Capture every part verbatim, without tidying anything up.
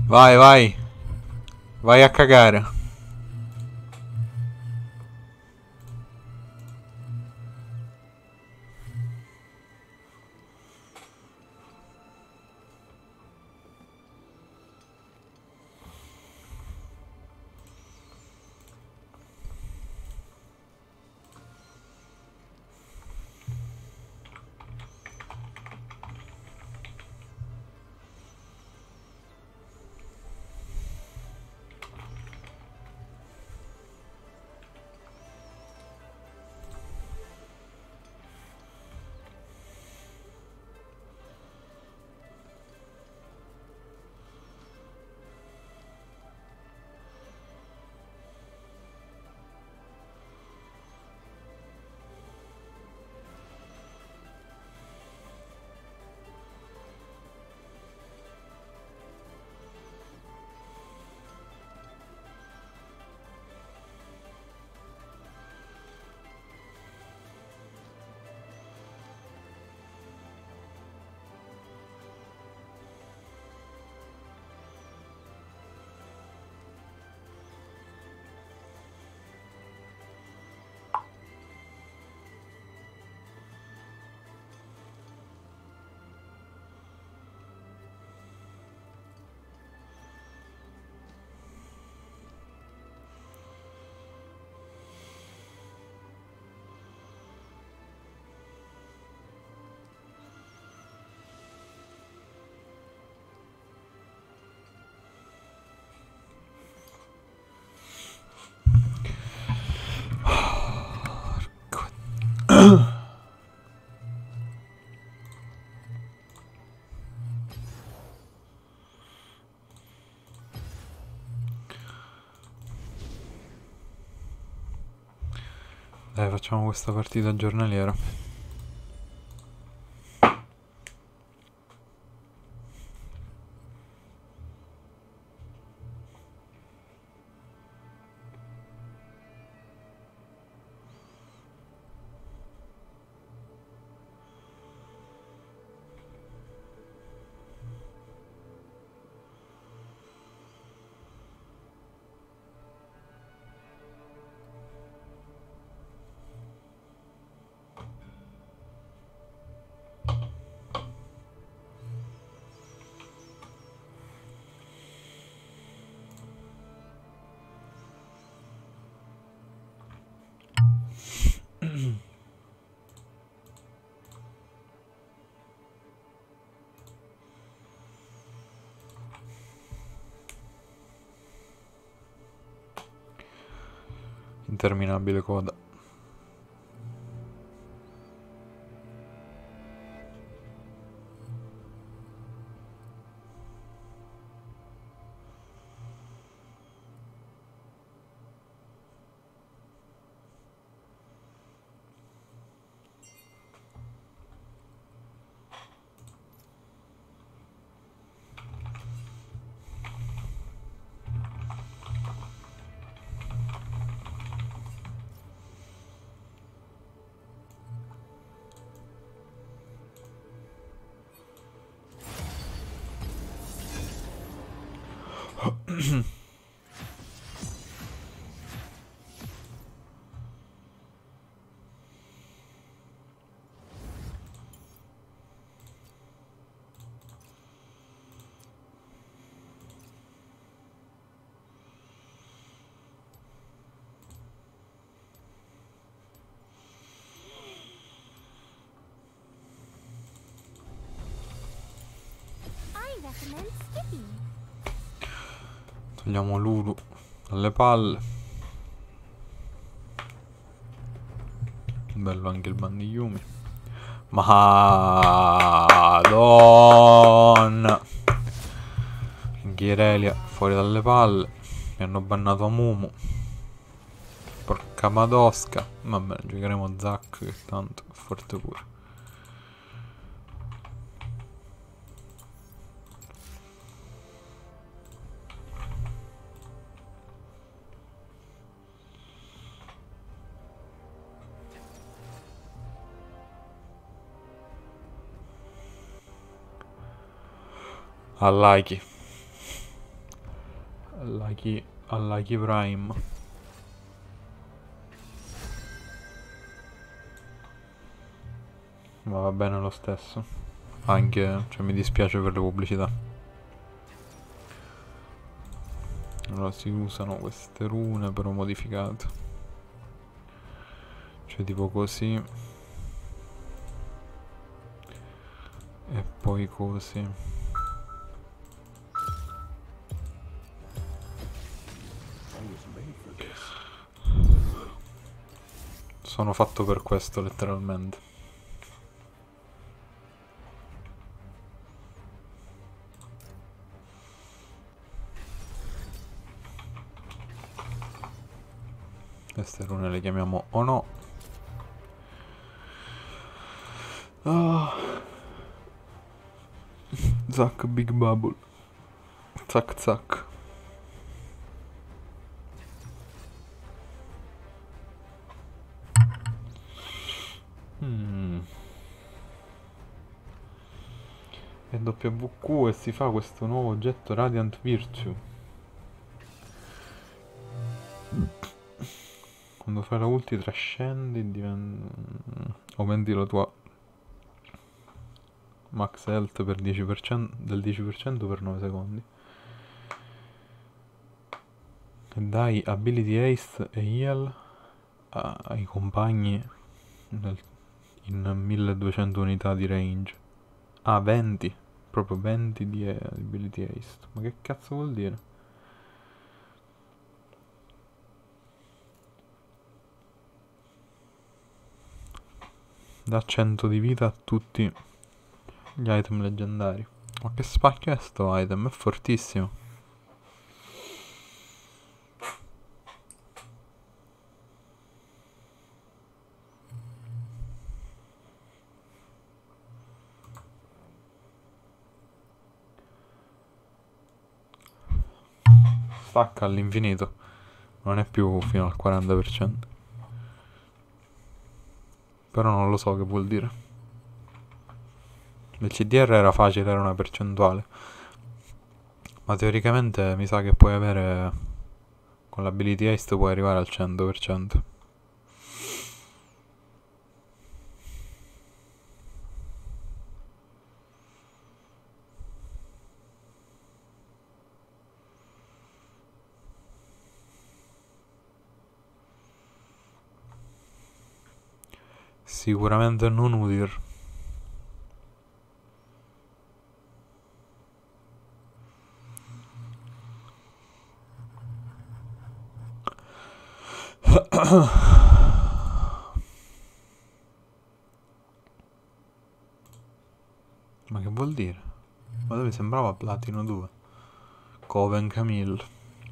Vai, vai. Vai a cagare. Dai, facciamo questa partita giornaliera. Interminabile coda. Togliamo Lulu dalle palle. Bello anche il Bandigliumi. Madonna. Ghirelia fuori dalle palle. Mi hanno bannato a Mumu. Porca madosca. Vabbè, giocheremo Zac che tanto è forte pure. A like. Ki, alla Ki Prime. Ma va bene lo stesso. Anche, cioè mi dispiace per le pubblicità. Allora si usano queste rune però modificate. Cioè tipo così. E poi così. Sono fatto per questo letteralmente. Queste rune le chiamiamo o no. Ah. Zack Big Bubble. Zack zack. Hmm. E W Q e si fa questo nuovo oggetto Radiant Virtue. Quando fai la ulti trascendi, diventa... aumenti la tua max health per dieci per cento, del dieci per cento per nove secondi. E dai ability haste e heal a, ai compagni nel, in milleduecento unità di range. Ah, venti. Proprio venti di ability haste. Ma che cazzo vuol dire? Dà cento di vita a tutti gli item leggendari. Ma che spacchio è sto item? È fortissimo. Stacca all'infinito. Non è più fino al quaranta per cento. Però non lo so che vuol dire. Il C D R era facile, era una percentuale. Ma teoricamente mi sa che puoi avere... con l'ability haste puoi arrivare al cento per cento. Sicuramente non Udyr. Ma che vuol dire? Ma dove sembrava Platino due? Coven Camille.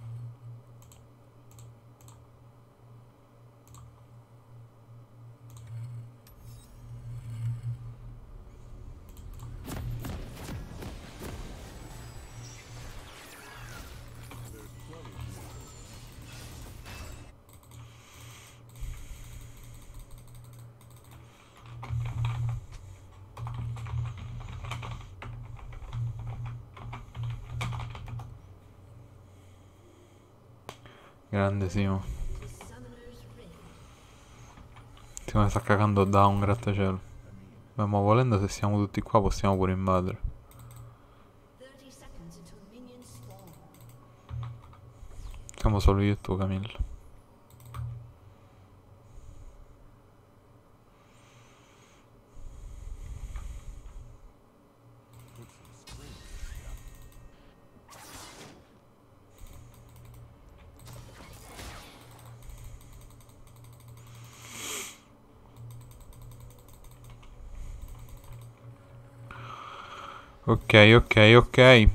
Grande Simo. Simo sta cagando da un grattacielo. Beh, ma volendo se siamo tutti qua possiamo pure invadere. Siamo solo io e tu, Camillo. Ok, ok, ok.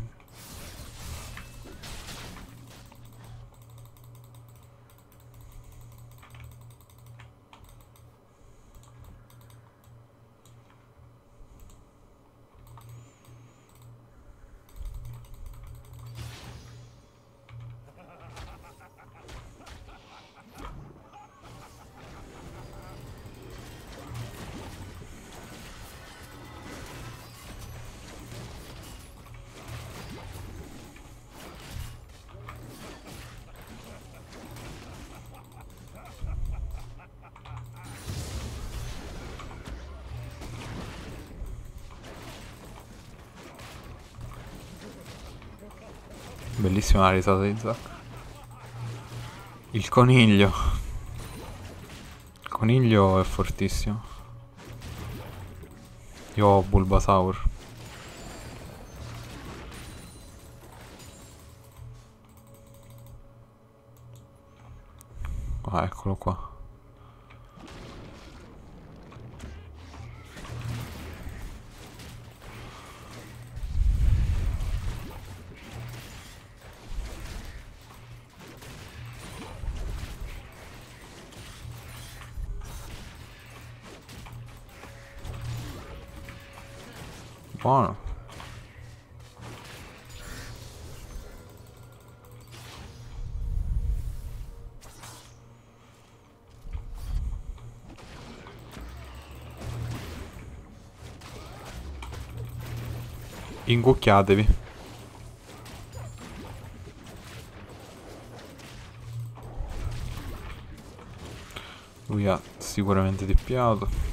Bellissima la risata di Zack. Il coniglio. Il coniglio è fortissimo. Io ho Bulbasaur. Ah, eccolo qua. Buono. Incucchiatevi. Lui ha sicuramente dippiato.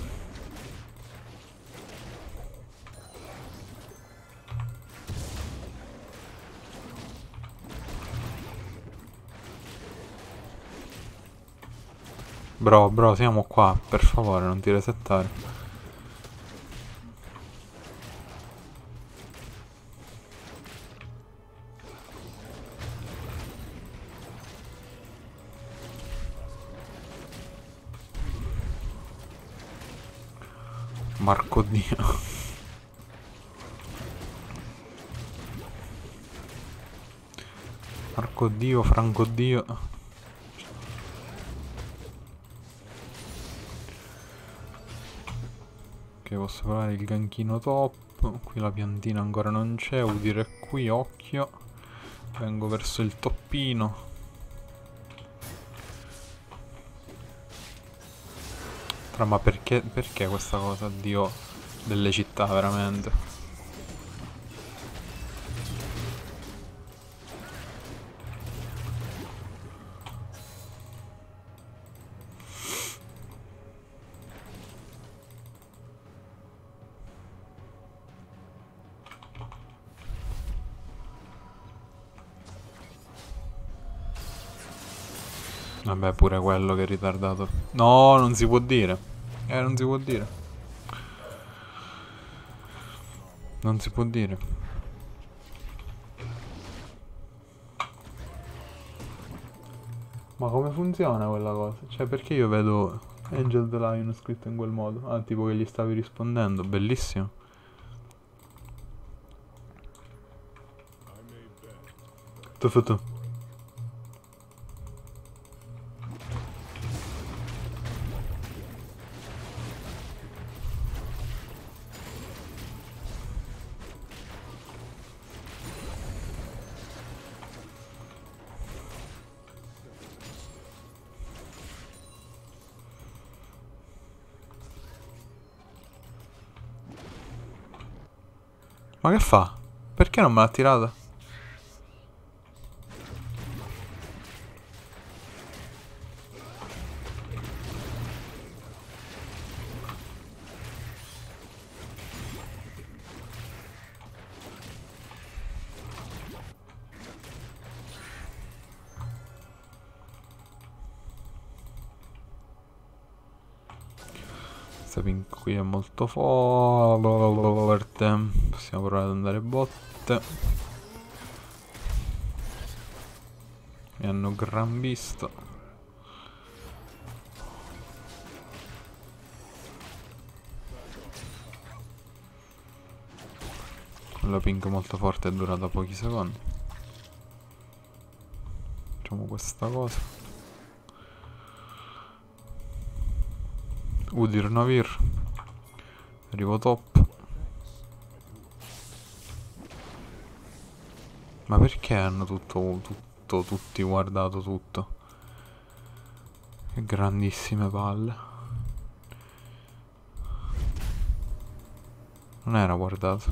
Bro, bro, siamo qua, per favore, non ti resettare. Marco Dio. Marco Dio, Franco Dio. Ok, posso provare il ganchino top. Qui la piantina ancora non c'è. Udire qui, occhio. Vengo verso il toppino. Tra, ma perché, perché questa cosa, Dio delle città, veramente? Vabbè, pure quello che è ritardato. No, non si può dire. Eh, non si può dire. Non si può dire. Ma come funziona quella cosa? Cioè, perché io vedo Angel the Lion scritto in quel modo? Ah, tipo che gli stavi rispondendo. Bellissimo. Tu, tu, tu. Ma che fa? Perché non me l'ha tirata? Questa pink qui è molto forte. Possiamo provare ad andare botte. Mi hanno gran visto. Quella pink molto forte è durata pochi secondi. Facciamo questa cosa. Udir Navir. Arrivo top. Ma perché hanno tutto, tutto, tutti guardato tutto? Che grandissime palle. Non era guardato.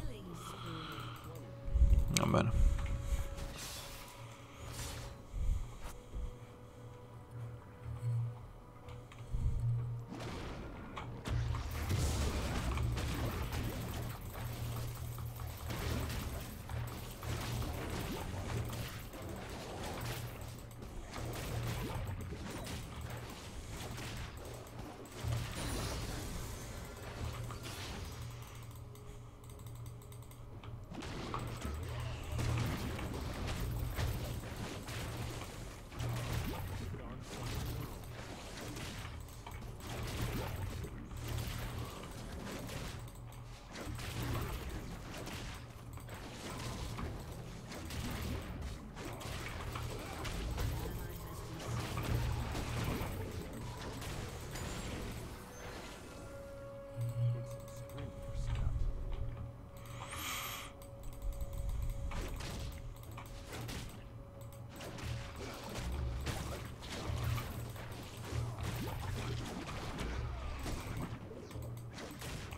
Va bene.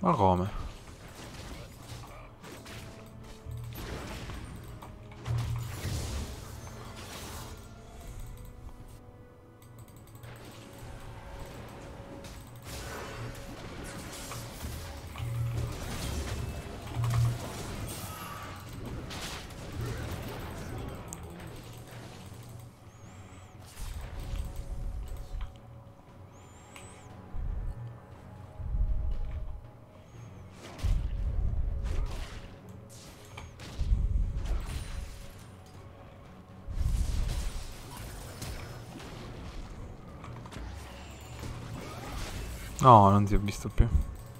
Ma come? No, non si è visto più.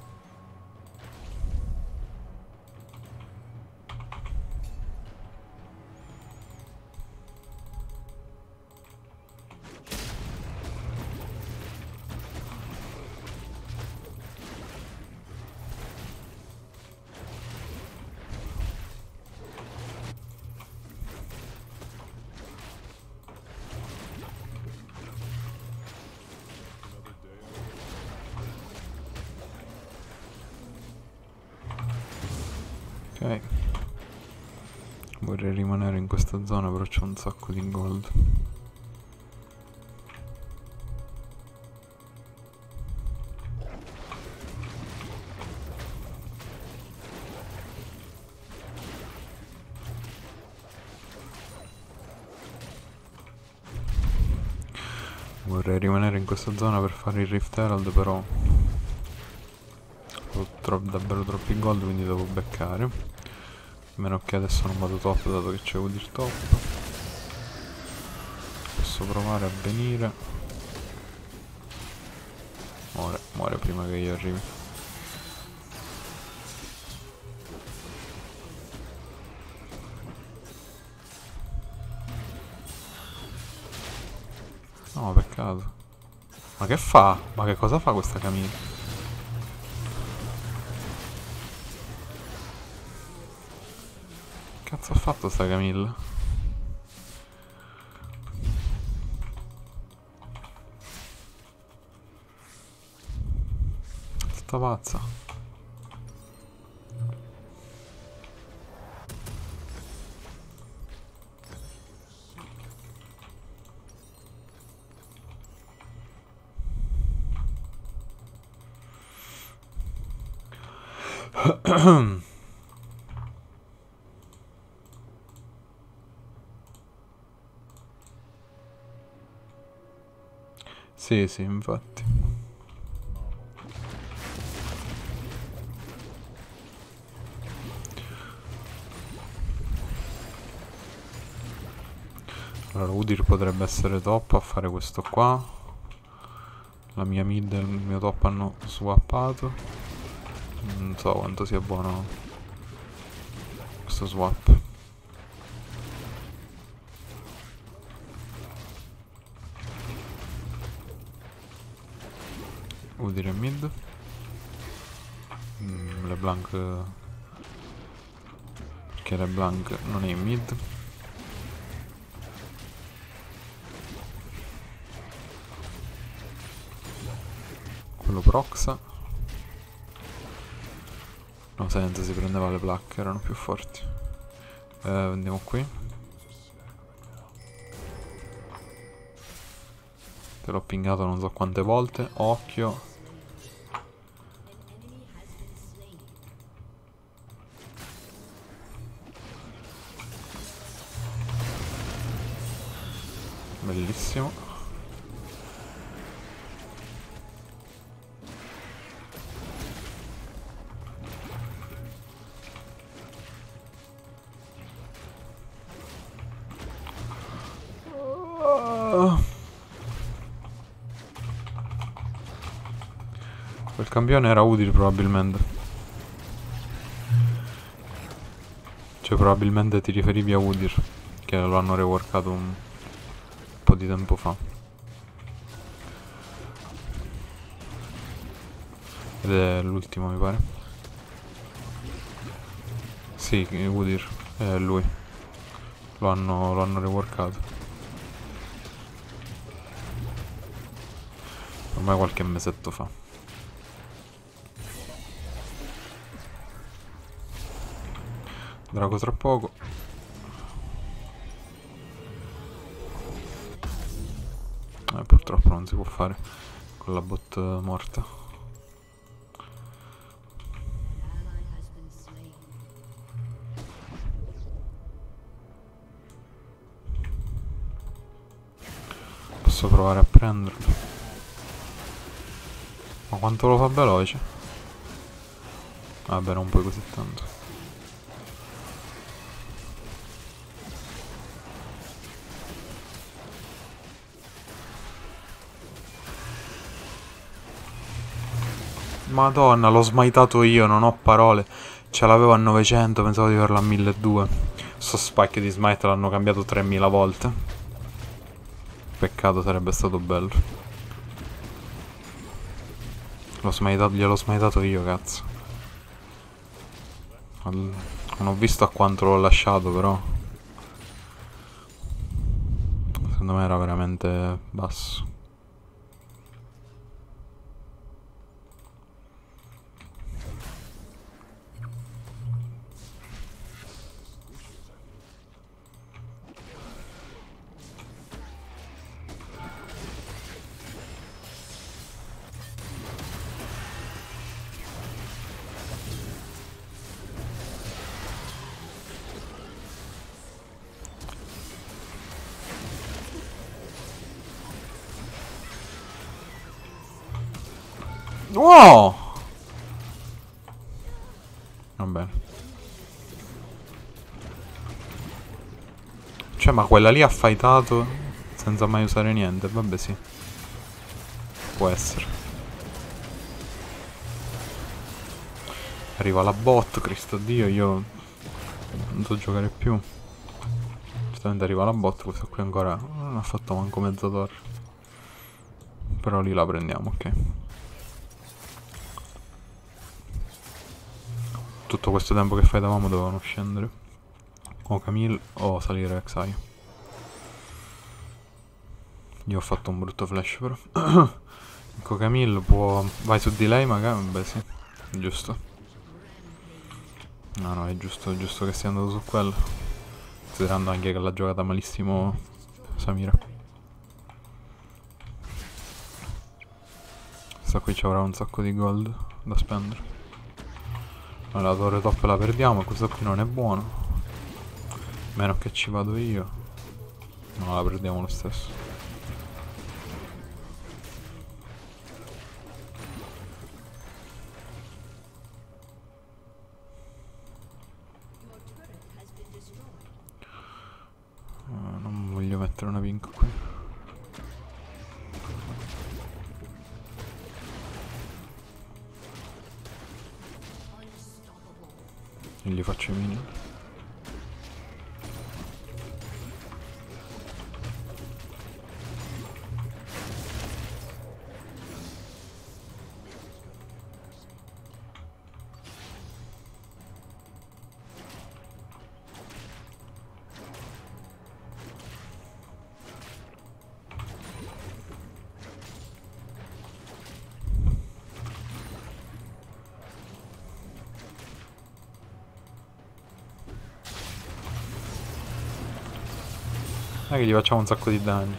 Ok. Vorrei rimanere in questa zona, però c'ho un sacco di gold. Vorrei rimanere in questa zona per fare il Rift Herald, però ho tro davvero troppi gold, quindi devo beccare. A meno che adesso non vado top, dato che c'è Udyr top. Posso provare a venire. Muore, muore prima che io arrivi. No, peccato. Ma che fa? Ma che cosa fa questa Camilla? Che cazzo ha fatto sta Camilla? Sta pazza. Sì, sì, infatti. Allora, Udyr potrebbe essere top a fare questo qua. La mia mid e il mio top hanno swappato. Non so quanto sia buono questo swap. Udyr è mid. mm, LeBlanc, perché LeBlanc non è in mid. Quello proxa. No, senza, si prendeva le placche, erano più forti. Eh, andiamo qui. Te l'ho pingato non so quante volte. Occhio. Bellissimo. Quel campione era Udyr probabilmente. Cioè probabilmente ti riferivi a Udyr, che lo hanno reworkato un po' di tempo fa. Ed è l'ultimo mi pare. Sì, Udyr, è lui. Lo hanno, lo hanno reworkato. Ormai qualche mesetto fa. Drago tra poco. Eh, purtroppo non si può fare con la bot morta. Posso provare a prenderlo. Ma quanto lo fa veloce? Vabbè, non puoi così tanto. Madonna, l'ho smitato io, non ho parole. Ce l'avevo a novecento, pensavo di averla a milleduecento. Sto spike di smite l'hanno cambiato tremila volte. Peccato, sarebbe stato bello. L'ho smitato, gliel'ho smitato io, cazzo. Non ho visto a quanto l'ho lasciato, però secondo me era veramente basso. Wow! Va bene. Cioè, ma quella lì ha fightato senza mai usare niente. Vabbè, sì. Può essere. Arriva la bot, Cristo Dio, io non so giocare più. Giustamente arriva la bot, questo qui ancora non ha fatto manco mezza torre. Però lì la prendiamo, ok. Tutto questo tempo che fightavamo dovevano scendere o Camille o salire Xayah. Io ho fatto un brutto flash però. Ecco, Camille può... Vai su di lei magari? Beh sì, giusto. No no, è giusto, è giusto che sia andato su quello. Considerando anche che l'ha giocata malissimo Samira. Questa qui ci avrà un sacco di gold da spendere. Allora, la torre top la perdiamo, questo qui non è buono. Meno che ci vado io. No, la perdiamo lo stesso. Uh, non voglio mettere una pink qui. E gli faccio i minion. Dai che gli facciamo un sacco di danni.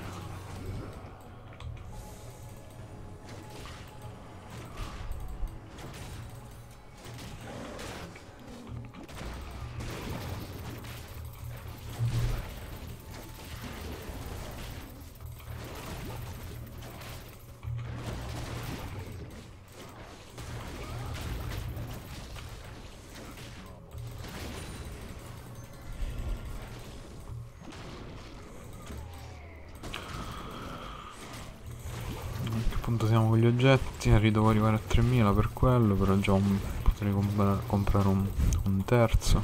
Appunto siamo con gli oggetti, devo arrivare a tremila per quello, però già un, potrei comprare, comprare un, un terzo.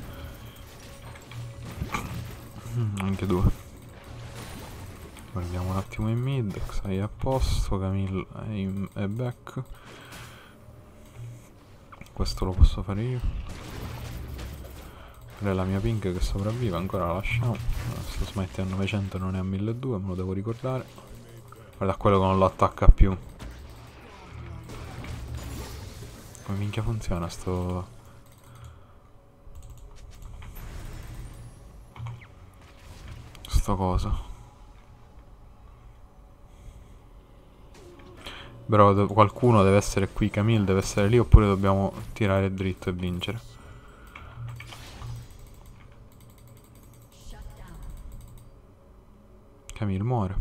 Mm, anche due. Guardiamo un attimo in mid, Xayah è a posto, Camille è, in, è back. Questo lo posso fare io. Quella è la mia pink che sopravvive, ancora la lasciamo. Sto smite a novecento, non è a milleduecento, me lo devo ricordare. Guarda quello che non lo attacca più. Come minchia funziona sto... sto coso. Però qualcuno deve essere qui, Camille deve essere lì, oppure dobbiamo tirare dritto e vincere. Camille muore.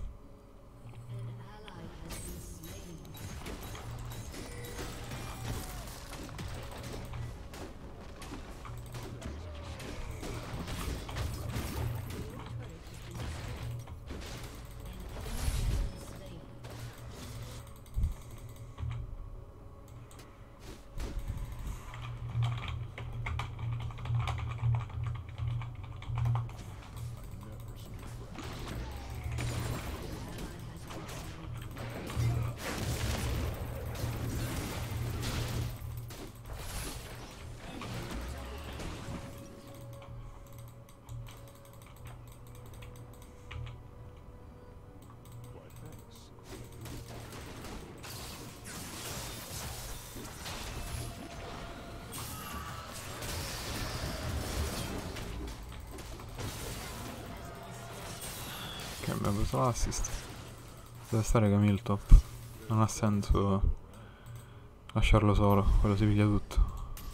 Ok, abbiamo preso l'assist. Deve stare Camille top. Non ha senso lasciarlo solo, quello si piglia tutto.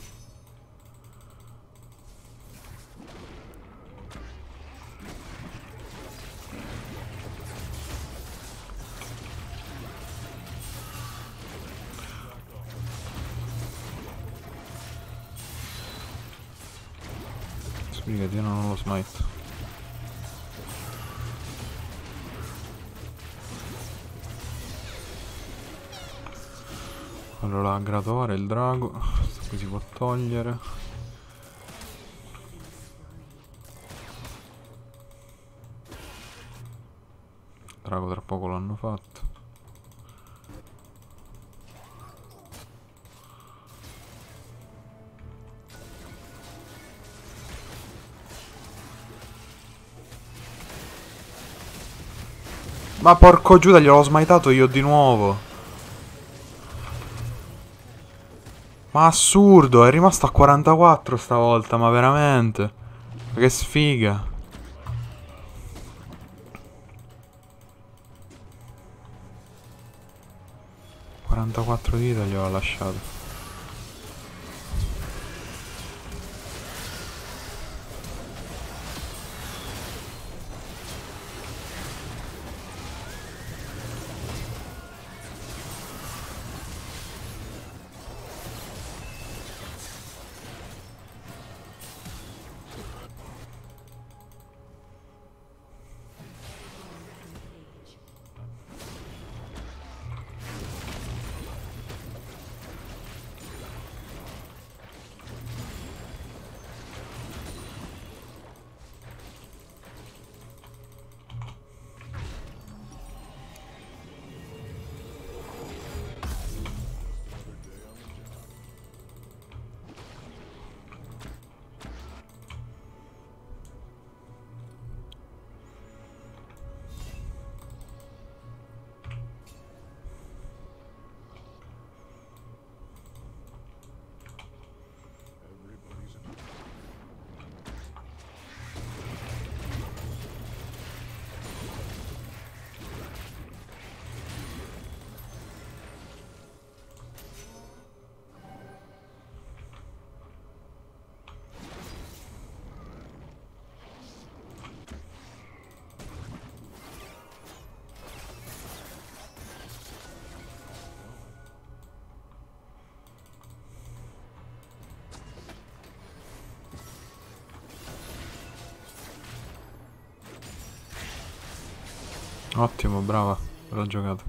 Spiegati, io non ho lo smite. Allora, graduare il drago, questo qui si può togliere. Il drago tra poco l'hanno fatto. Ma porco Giuda, gliel'ho smitato io di nuovo. Ma assurdo, è rimasto a quarantaquattro stavolta, ma veramente. Ma che sfiga. quarantaquattro di vita gliel'ho lasciato. Ottimo, brava, l'ho giocato.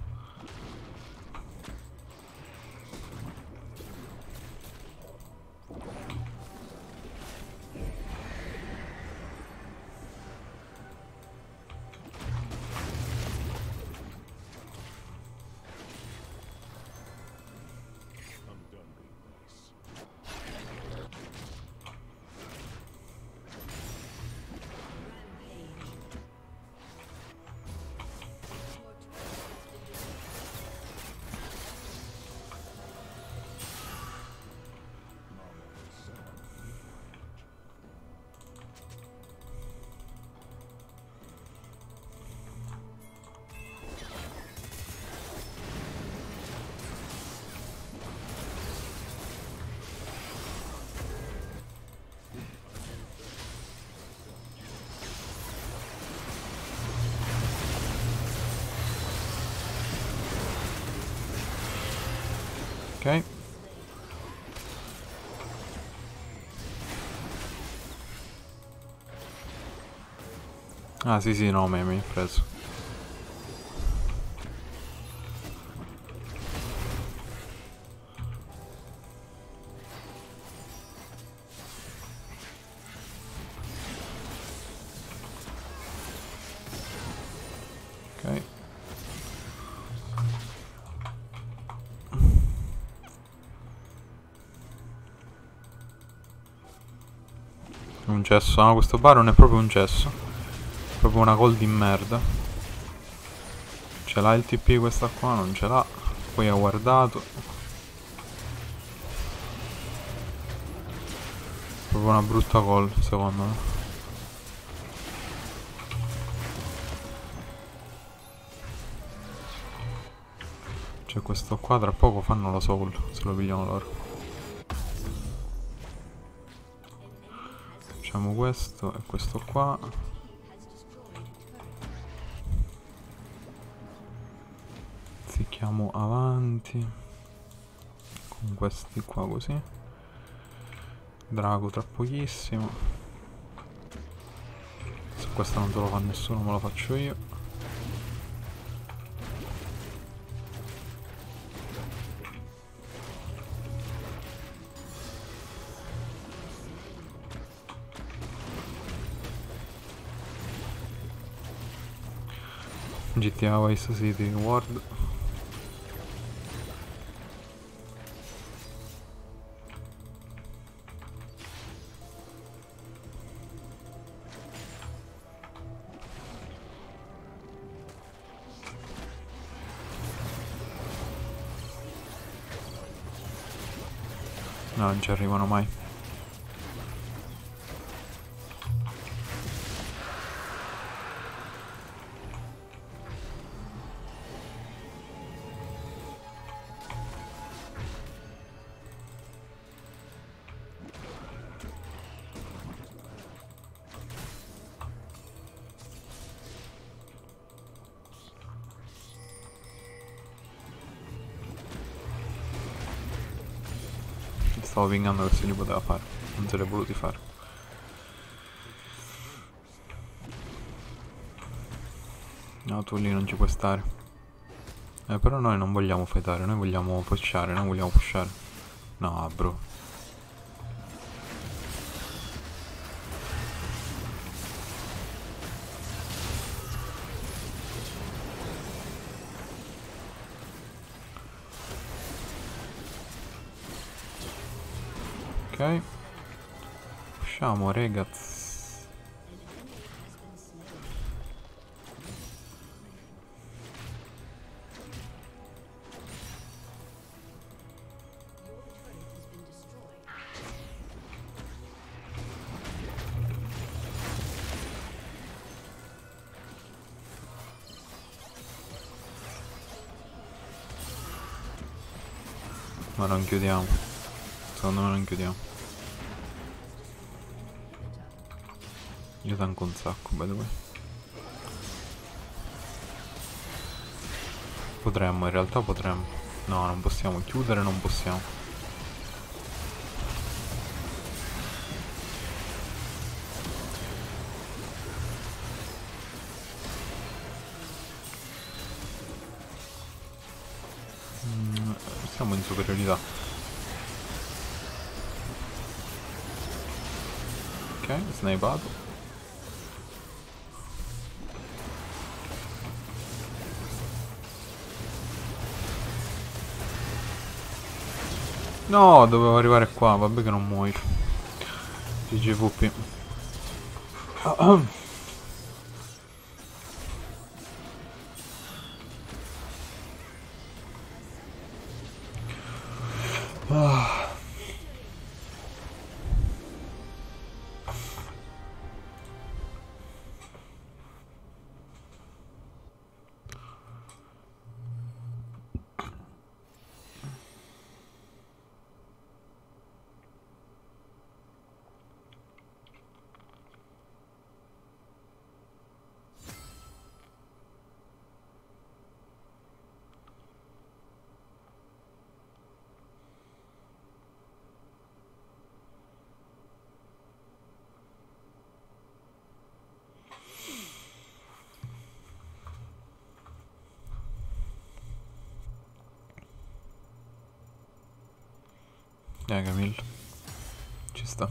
Ok. Ah sì sì, no, me mi ha preso. Ok. Un cesso, no, questo Baron è proprio un cesso. Proprio una call di merda. Ce l'ha il T P questa qua, non ce l'ha. Poi ha guardato. Proprio una brutta call, secondo me. Cioè questo qua tra poco fanno la soul, se lo pigliano loro. Facciamo questo e questo qua. Zicchiamo avanti. Con questi qua così. Drago tra pochissimo. Se questo non te lo fa nessuno me lo faccio io. G T A Vice City World. No, non ci arrivano mai. Stavo pingando che se li poteva fare. Non se li ha voluti fare. No, tu lì non ci puoi stare. Eh, però noi non vogliamo fightare, noi vogliamo pushare, noi vogliamo pushare. No, bro. Ok. Usciamo, ragazzi. Ma non chiudiamo. Secondo me non chiudiamo. Io tanco un sacco, by the way. Potremmo, in realtà potremmo. No, non possiamo chiudere, non possiamo. Mm, siamo in superiorità. Ok, snipato. No, dovevo arrivare qua, vabbè che non muoio. G G V P. Ah. Eh, Camille. Ci sta.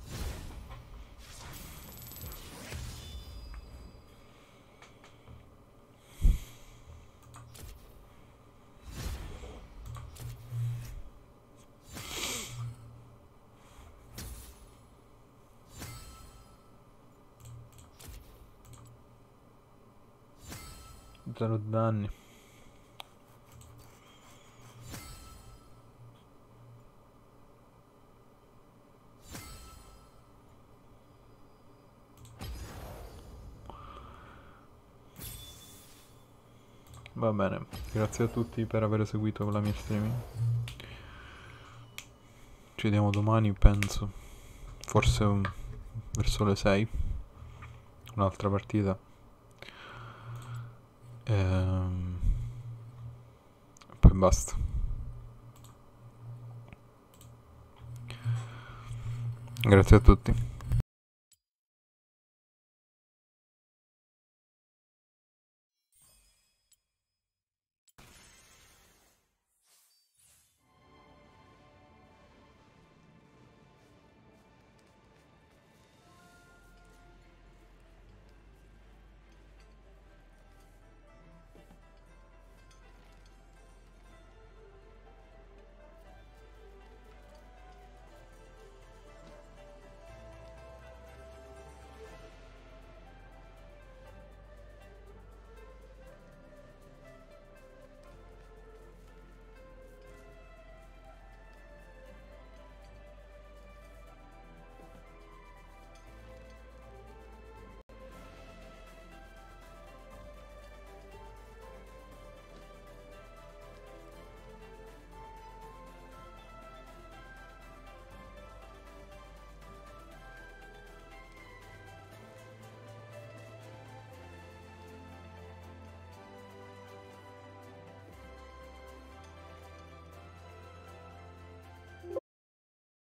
Zero danni. Va bene, grazie a tutti per aver seguito la mia streaming. Ci vediamo domani, penso. Forse um, verso le sei. Un'altra partita. Ehm... Poi basta. Grazie a tutti.